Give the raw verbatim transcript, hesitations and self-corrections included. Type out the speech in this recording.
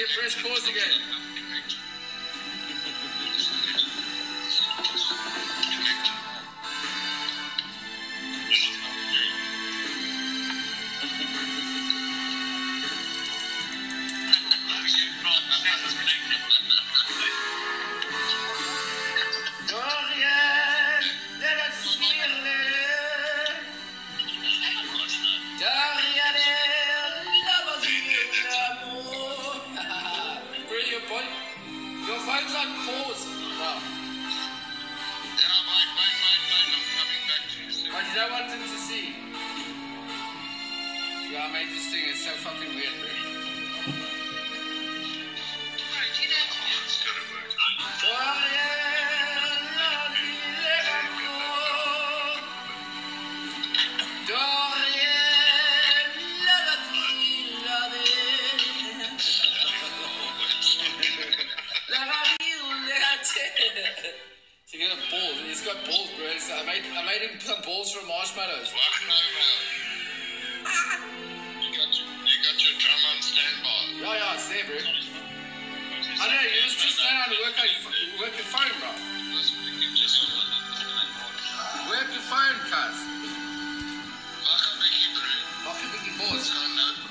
you press pause again. Your phone's on pause. Wow. Yeah, mine, mine, mine, mine. I'm coming back to you soon. But you don't want them to see. Yeah, I made this thing. It's so fucking weird, bro. It's gotta work. So you got balls. He's got balls, bro. So I made I made him some balls from marshmallows. Wow, wow. You got your, you got your drum on standby. Yeah, yeah, it's there, bro. I know. You just just learn how to work out your, work your phone, bro. Work your phone, cuz. Wacht een beetje, bro. Wacht een beetje, boss. Ons gaan nou